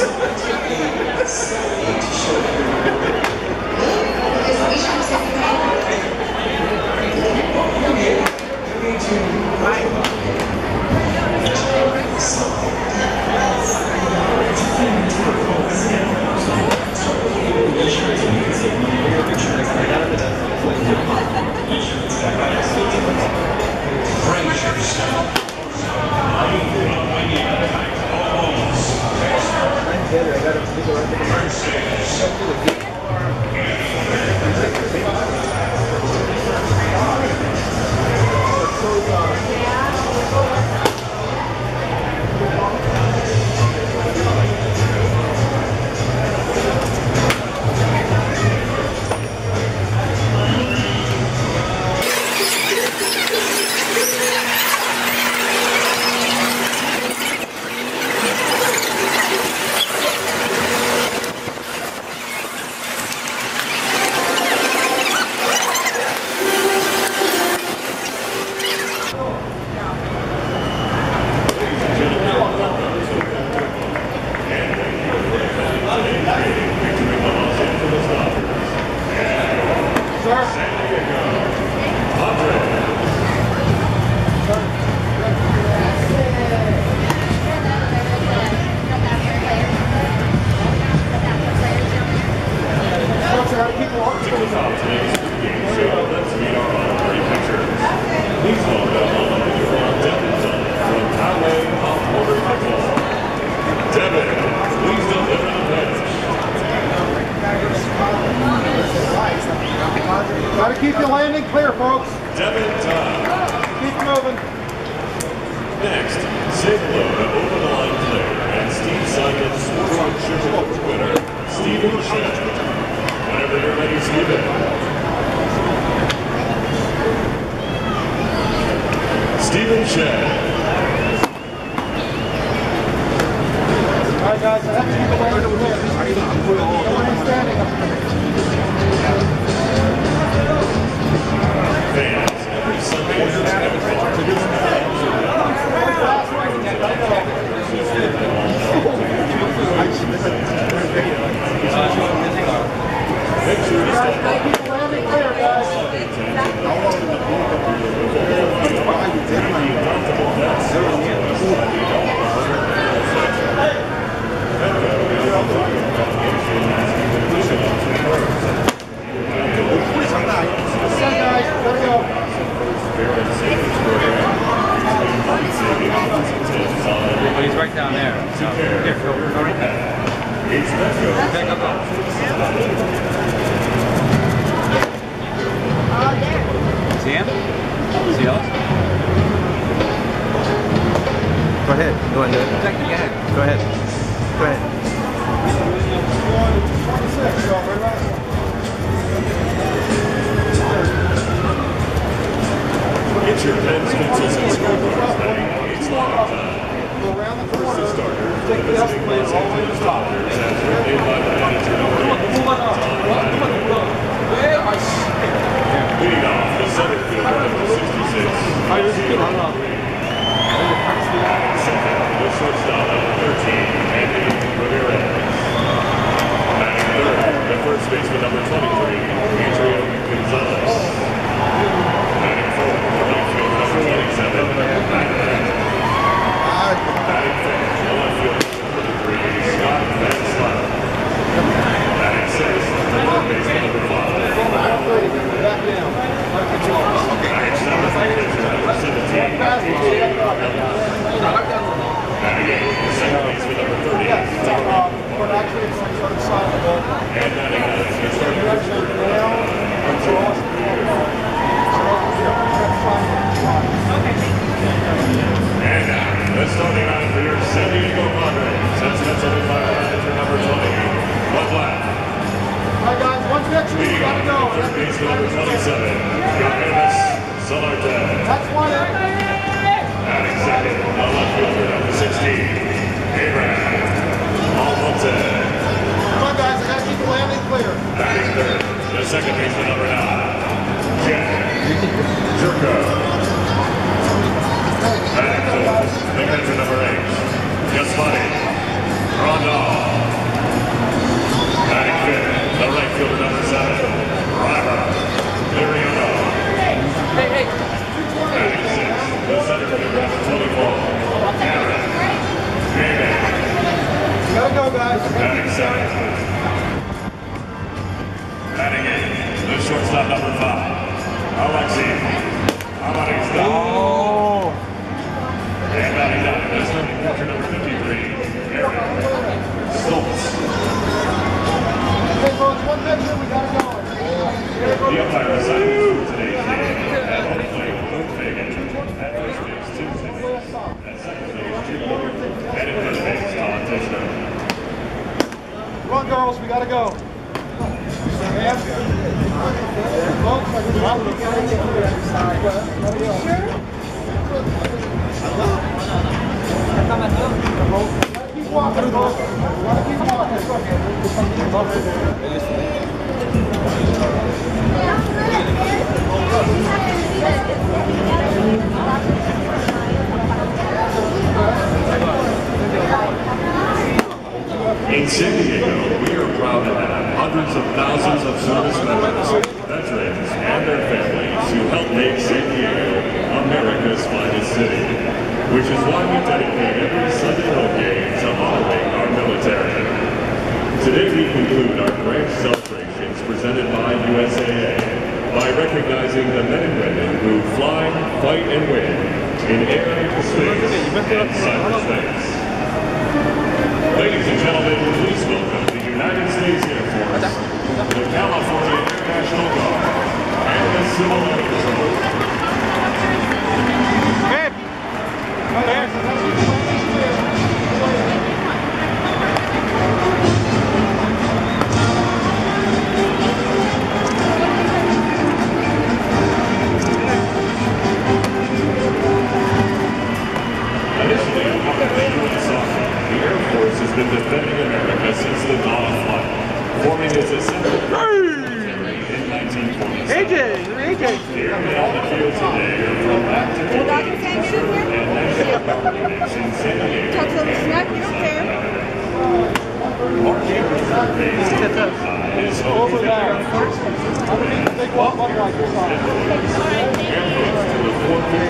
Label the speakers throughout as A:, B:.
A: Gotta keep your landing clear, folks. Keep moving.
B: Next, Sid Lowe, over the line clear, and Steve Simon, Sports Sugar winner, Stephen Shedd. Whenever you're ready, Stephen. Stephen Shedd.
A: All right, guys, I have to keep the landing clear. No one is standing up here.
B: Fans, every Sunday at 10 o'clock. Make sure to stop by.
A: Keep the landing clear, guys.
C: But he's right down there. So, here, go right there. Okay, go. See him? See us?
D: Go ahead. Go ahead. Go ahead. Go ahead.
B: Get your pens, pencils, and scoreboards ready. It's long time.
A: Around the corner.
B: First starter,
A: Take the escalator all the way to the top.
B: as written by the manager number 8. Leading off, the center fielder, number 66. Second, the shortstop, number 13, Andy Ramirez. Batting third, the first baseman, number 23, Adrian Gonzalez. Batting fourth, the right fielder, number 27, Batting fifth, the left fielder, number 23, Scott Van Slatter. Batting sixth, the third baseman, number 5.
A: Back down.
B: Batting seventh, number 17, Batting eighth, the second baseman, number 30,
A: But actually, it's like sort of side of the ball.
B: and batting ninth, the starter, number 2. And now, the starting line for your San Diego Padres. That's presented by manager number 20, Bud Black.
A: All right, guys, one pitch, we
B: Leading
A: gotta
B: off,
A: go.
B: the first baseman, number 27, Yohannes Solarte.
A: That's one.
B: Batting second, the left fielder, number 16, Abraham Almonte.
A: Come on, guys, I gotta keep the landing clear.
B: Batting third, the second baseman, number 9, Jack Jerko. Batting fourth, the catcher, number 8, Yasmani Rondon.
A: go, guys.
B: Batting seven. Batting eight, the shortstop number 5, Alexei.
A: Oh.
B: And batting 9, the starting pitcher number 53, Aaron Stoltz.
A: Okay, folks, one picture, we gotta go.
B: The umpire assignment for today's game at home plate, Copenhagen. At first base, Tuesday. At second base, Jim. And at third base, Todd Tishner.
A: Come on, girls, we gotta go. Keep walking, folks. Keep walking.
B: In San Diego, we are proud to have hundreds of thousands of service members, veterans, and their families who help make San Diego America's finest city, which is why we dedicate every Sunday home game to honoring our military. Today we conclude our branch celebrations presented by USAA by recognizing the men and women who fly, fight, and win in air, space, and cyberspace. Ladies and gentlemen, please welcome the United States Air Force, the California Air National Guard, and the Civil Air Patrol. Initially a part of the U.S. Army, the Air Force has been defending America since the dawn of flight, forming its essential military in 1947. The airmen on the field today are from active duty, reserve, and national guard units in San Diego and our Air Reserve Base is home to the Air Force and host to the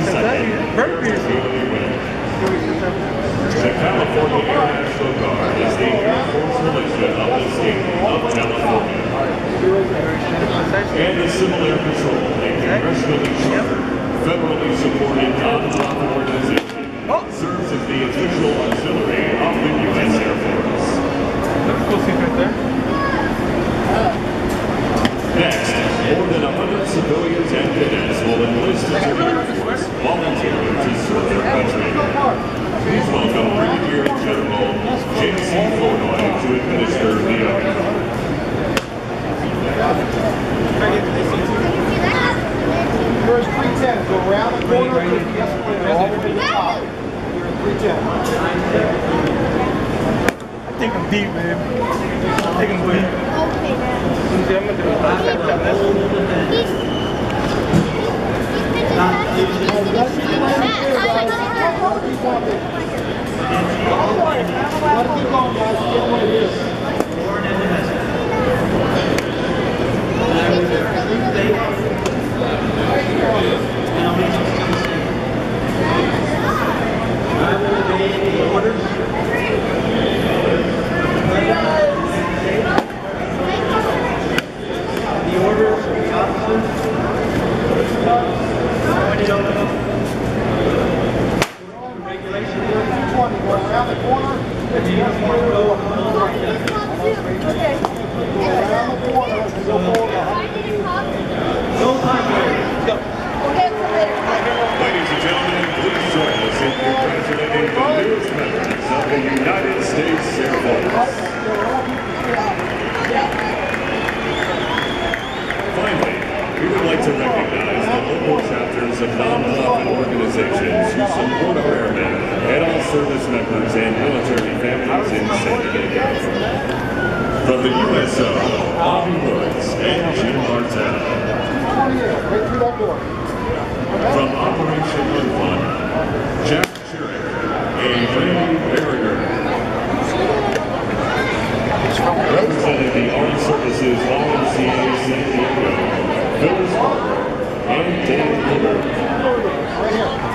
B: 452nd The California Air National Guard is the Air Force militia of the state of California. And the Civil Air Patrol, a congressionally chartered, federally supported nonprofit organization, serves as the official auxiliary of the U.S. Air Force. Next, more than 100 civilians and cadets will enlist into the Air Force, volunteering to serve their country. Please welcome Brigadier General J.C. Flournoy to administer the oath.
A: Here's 310. Go around the corner to the escalator all the way to the top. You're at 310.
C: I think I'm deep, man. I think I'm deep. I'm gonna do
B: Ladies and gentlemen, please join us in congratulating the newest members of the United States Air Force. Finally, we would like to recognize the local chapters of non-profit organizations who support our airmen and all service members and military families in San Diego. From the USO, Bobby Woods and Jim Martell. From Operation Unfun, Jack Sherrick and Randy Berriger. Representing the Armed Services YMCA San Diego, Phyllis Barber and Dan Miller.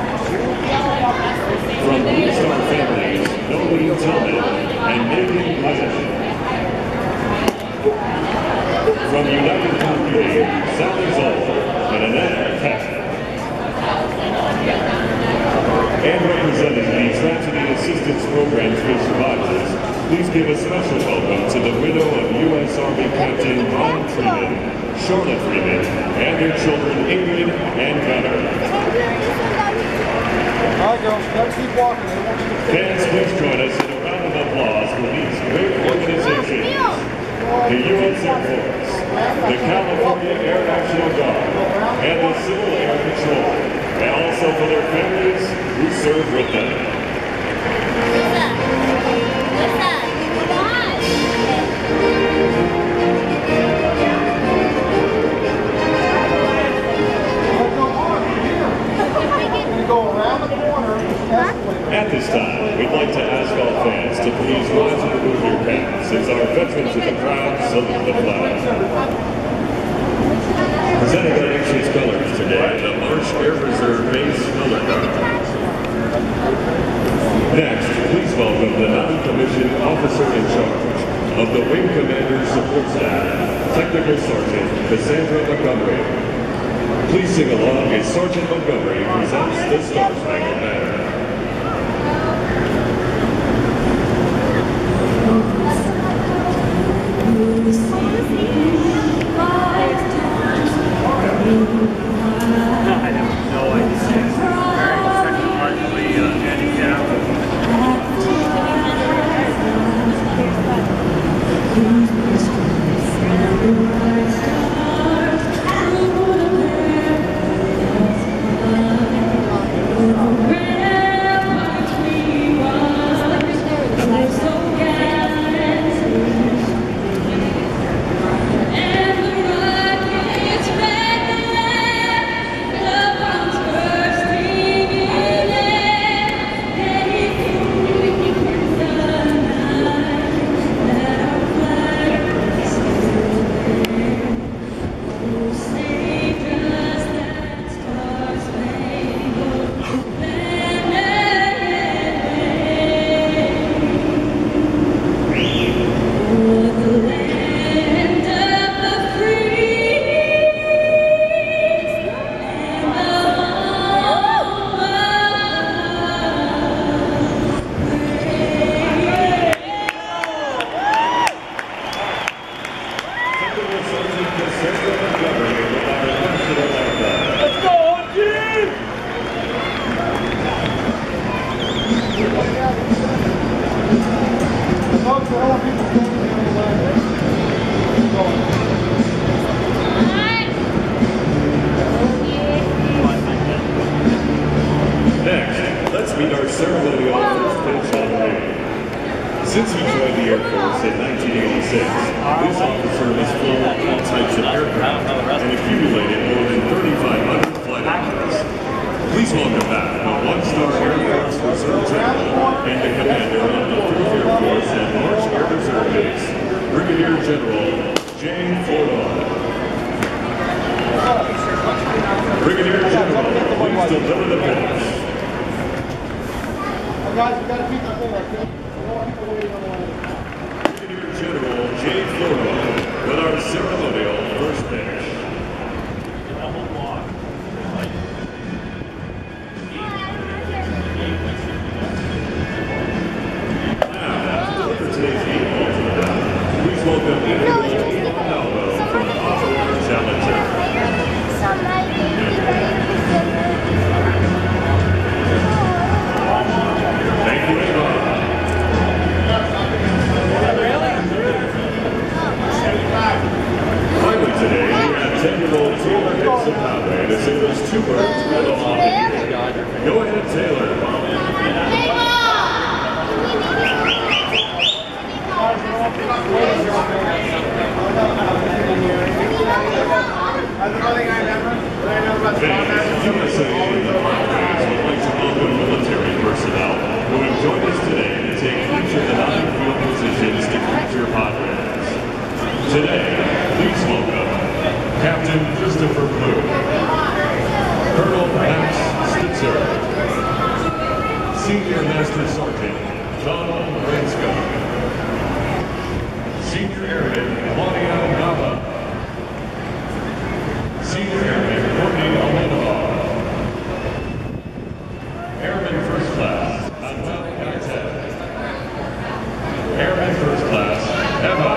B: From Blue Star Families, Nolene Tillman and Megan Sam Rizal, and Annette Patrick. And representing the Tragedy Assistance Programs for Survivors, please give a special welcome to the widow of U.S. Army Captain Ron Freeman, Charlotte Freeman, and their children Ingrid and Gunnar.
A: All right, girls, let's keep walking.
B: Fans, please join us in a round of applause for these great organizations. The U.S. Air Force, the California Air National Guard, and the Civil Air Patrol, and also for their families who serve with them. At this time, we'd like to ask all fans to please rise and remove your caps as our veterans of the crowd salute the flag. Presenting the nation's colors today, the March Air Reserve Base Color Guard. Next, please welcome the non-commissioned officer in charge of the Wing Commander Support Staff, Technical Sergeant Cassandra Montgomery. Please sing along as Sergeant Montgomery presents the Star Spangled Banner. Since he joined the Air Force in 1986, this officer has flown all types of aircraft and accumulated more than 3,500 flight hours. Please welcome back the one-star Air Force Reserve General and the commander of the 3rd Air Force at March Air Reserve Base, Brigadier General Jane Fordon. Brigadier General, please deliver the finish.
A: Guys, we gotta keep that thing like that.
B: Brigadier General Jane Fordon with our ceremonial first pitch. Now, to deliver today's game ball to the ground, please welcome Ingrid from Ottawa Challenger. Thank you, Ingrid. Finally today, we have 10-year-old Taylor Dixon Conway to say those two words with a hobby. Go ahead, Taylor. USA and the Padres would like to welcome military personnel who have joined us today to take each of the 9 field positions to capture Padres. Today, please welcome Captain Christopher Blue, Colonel Max Stitzer, Senior Master Sergeant Donald Ransko, Senior Airman Claudia Nava, Emma